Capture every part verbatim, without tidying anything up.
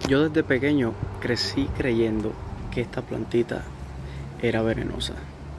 Yo desde pequeño crecí creyendo que esta plantita era venenosa.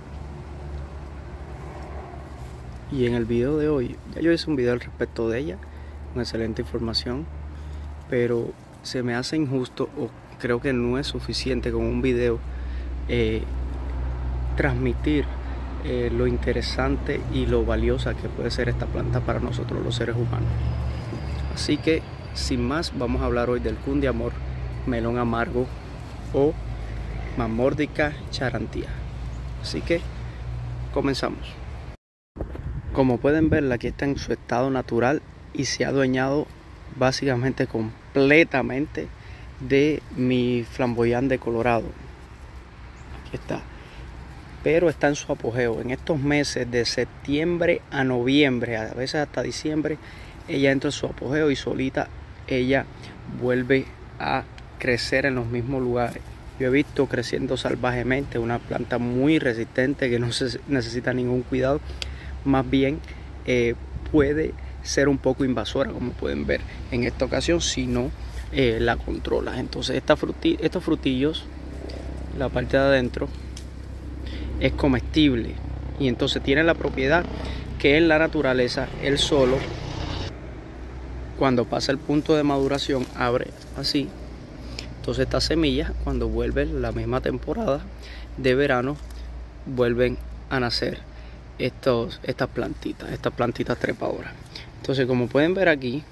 Y en el video de hoy, ya yo hice un video al respecto de ella, con excelente información, pero se me hace injusto o creo que no es suficiente con un video eh, transmitir eh, lo interesante y lo valiosa que puede ser esta planta para nosotros los seres humanos. Así que sin más, vamos a hablar hoy del cundiamor, melón amargo o Mamordica charantia. Así que comenzamos. Como pueden ver, aquí está en su estado natural y se ha adueñado básicamente completamente de mi flamboyante colorado. Aquí está. Pero está en su apogeo. En estos meses de septiembre a noviembre, a veces hasta diciembre, ella entra en su apogeo y solita ella vuelve a crecer en los mismos lugares. Yo he visto creciendo salvajemente una planta muy resistente que no se necesita ningún cuidado. Más bien eh, puede ser un poco invasora, como pueden ver en esta ocasión, si no eh, la controlas. Entonces esta fruti estos frutillos, la parte de adentro es comestible y entonces tiene la propiedad que en la naturaleza él solo, cuando pasa el punto de maduración, abre así. Entonces estas semillas, cuando vuelve la misma temporada de verano, vuelven a nacer estos, estas plantitas, estas plantitas trepadoras. Entonces, como pueden ver aquí,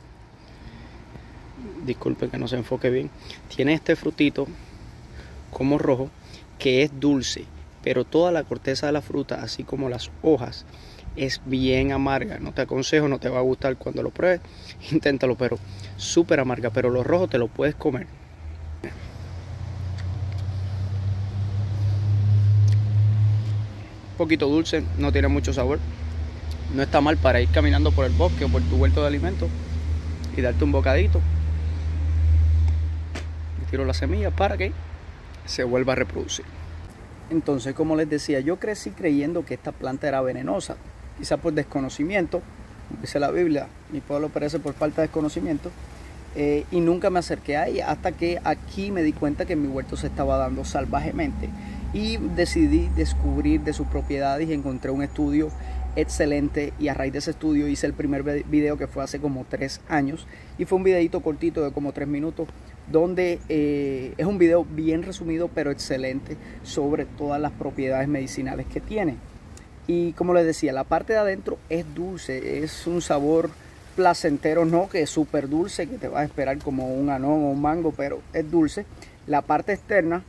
disculpen que no se enfoque bien, tiene este frutito como rojo que es dulce, pero toda la corteza de la fruta, así como las hojas, es bien amarga. No te aconsejo, no te va a gustar cuando lo pruebes, inténtalo, pero súper amarga. Pero los rojos te los puedes comer. Un poquito dulce, no tiene mucho sabor. No está mal para ir caminando por el bosque o por tu huerto de alimentos y darte un bocadito. Y tiro la semilla para que se vuelva a reproducir. Entonces, como les decía, yo crecí creyendo que esta planta era venenosa, quizá por desconocimiento, dice la Biblia, mi pueblo perece por falta de conocimiento, eh, y nunca me acerqué a ella hasta que aquí me di cuenta que mi huerto se estaba dando salvajemente y decidí descubrir de sus propiedades y encontré un estudio excelente, y a raíz de ese estudio hice el primer video, que fue hace como tres años, y fue un videito cortito de como tres minutos donde eh, es un video bien resumido pero excelente sobre todas las propiedades medicinales que tiene. Y como les decía, la parte de adentro es dulce, es un sabor placentero, no que es súper dulce, que te vas a esperar como un anón o un mango, pero es dulce. La parte externa,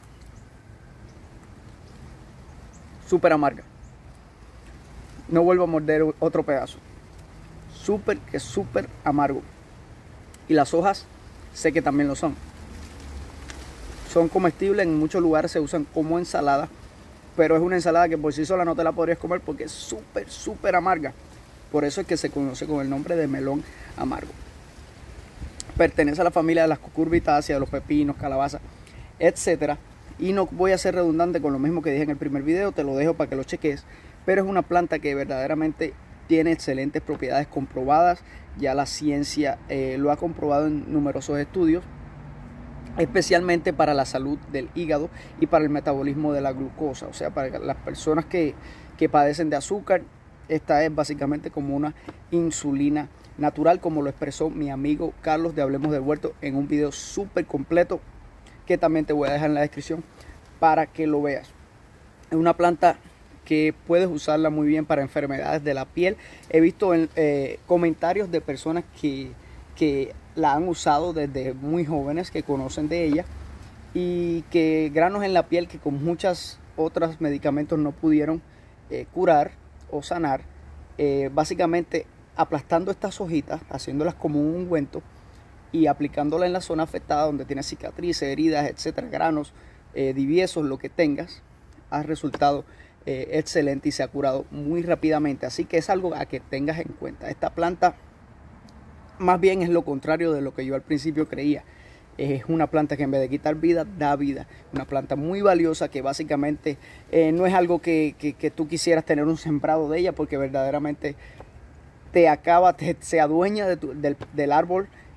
súper amarga. No vuelvo a morder otro pedazo. Súper, que súper amargo. Y las hojas, sé que también lo son. Son comestibles, en muchos lugares se usan como ensalada, pero es una ensalada que por sí sola no te la podrías comer porque es súper, súper amarga. Por eso es que se conoce con el nombre de melón amargo. Pertenece a la familia de las cucurbitáceas, de los pepinos, calabazas, etcétera. Y no voy a ser redundante con lo mismo que dije en el primer video, te lo dejo para que lo cheques. Pero es una planta que verdaderamente tiene excelentes propiedades comprobadas. Ya la ciencia eh, lo ha comprobado en numerosos estudios, especialmente para la salud del hígado y para el metabolismo de la glucosa. O sea, para las personas que, que padecen de azúcar, esta es básicamente como una insulina natural, como lo expresó mi amigo Carlos de Hablemos del Huerto en un video súper completo, que también te voy a dejar en la descripción para que lo veas. Es una planta que puedes usarla muy bien para enfermedades de la piel. He visto en, eh, comentarios de personas que, que la han usado desde muy jóvenes, que conocen de ella, y que granos en la piel que con muchos otros medicamentos no pudieron eh, curar o sanar, eh, básicamente aplastando estas hojitas, haciéndolas como un ungüento y aplicándola en la zona afectada donde tiene cicatrices, heridas, etcétera, granos, eh, diviesos, lo que tengas, ha resultado eh, excelente y se ha curado muy rápidamente. Así que es algo a que tengas en cuenta. Esta planta más bien es lo contrario de lo que yo al principio creía. Es una planta que en vez de quitar vida, da vida. Una planta muy valiosa que básicamente eh, no es algo que, que, que tú quisieras tener un sembrado de ella, porque verdaderamente te acaba, te, se adueña de tu, del, del árbol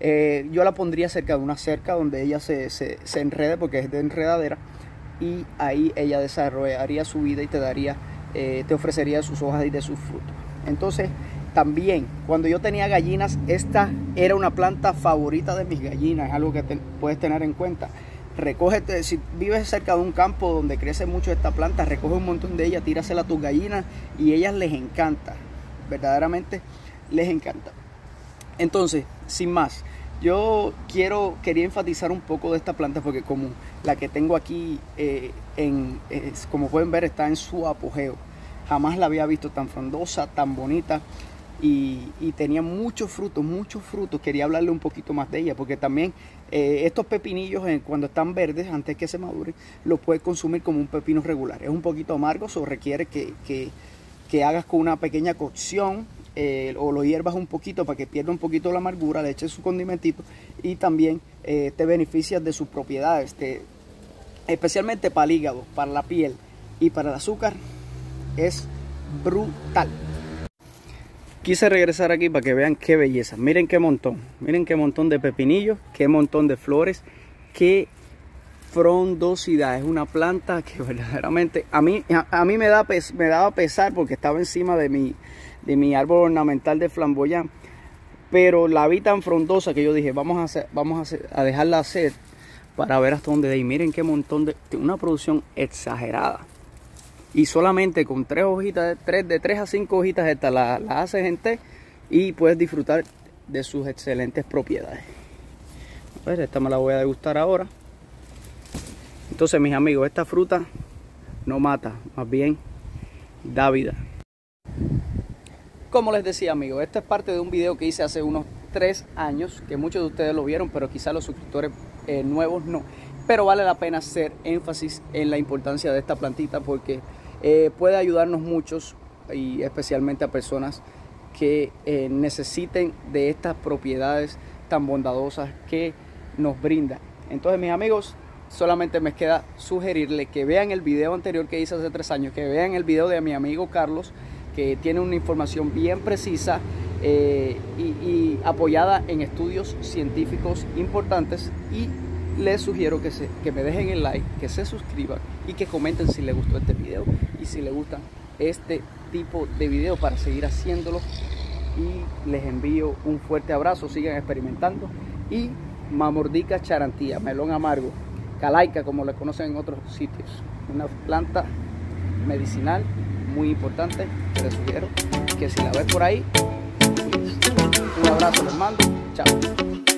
Eh, yo la pondría cerca de una cerca donde ella se, se, se enrede, porque es de enredadera, y ahí ella desarrollaría su vida y te daría, eh, te ofrecería de sus hojas y de sus frutos. Entonces, también, cuando yo tenía gallinas, esta era una planta favorita de mis gallinas, es algo que te, puedes tener en cuenta. Recógete, si vives cerca de un campo donde crece mucho esta planta, recoge un montón de ella, tírasela a tus gallinas y a ellas les encanta, verdaderamente les encanta. Entonces, sin más, yo quiero, quería enfatizar un poco de esta planta porque como la que tengo aquí, eh, en, es, como pueden ver, está en su apogeo. Jamás la había visto tan frondosa, tan bonita. Y, y tenía muchos frutos, muchos frutos. Quería hablarle un poquito más de ella, porque también eh, estos pepinillos, eh, cuando están verdes, antes que se maduren, los puedes consumir como un pepino regular. Es un poquito amargo, eso requiere que, que, que hagas con una pequeña cocción, eh, o lo hiervas un poquito para que pierda un poquito la amargura, le eches su condimentito y también eh, te beneficias de sus propiedades, te, especialmente para el hígado, para la piel y para el azúcar. Es brutal. Quise regresar aquí para que vean qué belleza. Miren qué montón. Miren qué montón de pepinillos. Qué montón de flores. Qué frondosidad. Es una planta que verdaderamente a mí, a, a mí me, da pes, me daba pesar porque estaba encima de mi, de mi árbol ornamental de flamboyán. Pero la vi tan frondosa que yo dije, vamos a, hacer, vamos a, hacer, a dejarla hacer para ver hasta dónde de ahí. Miren qué montón de... Una producción exagerada. Y solamente con tres hojitas, de tres, de tres a cinco hojitas estas las la haces en té y puedes disfrutar de sus excelentes propiedades. A ver, esta me la voy a degustar ahora. Entonces, mis amigos, esta fruta no mata, más bien da vida. Como les decía, amigos, esta es parte de un video que hice hace unos tres años, que muchos de ustedes lo vieron, pero quizás los suscriptores eh, nuevos no. Pero vale la pena hacer énfasis en la importancia de esta plantita porque Eh, puede ayudarnos muchos y especialmente a personas que eh, necesiten de estas propiedades tan bondadosas que nos brinda. Entonces, mis amigos, solamente me queda sugerirles que vean el video anterior que hice hace tres años, que vean el video de mi amigo Carlos, que tiene una información bien precisa eh, y, y apoyada en estudios científicos importantes. Y les sugiero que, se, que me dejen el like, que se suscriban y que comenten si les gustó este video y si les gustan este tipo de video para seguir haciéndolo. Y les envío un fuerte abrazo, sigan experimentando. Y Mamordica charantía, melón amargo, calaica como le conocen en otros sitios, una planta medicinal muy importante. Les sugiero que si la ves por ahí, un abrazo les mando, chao.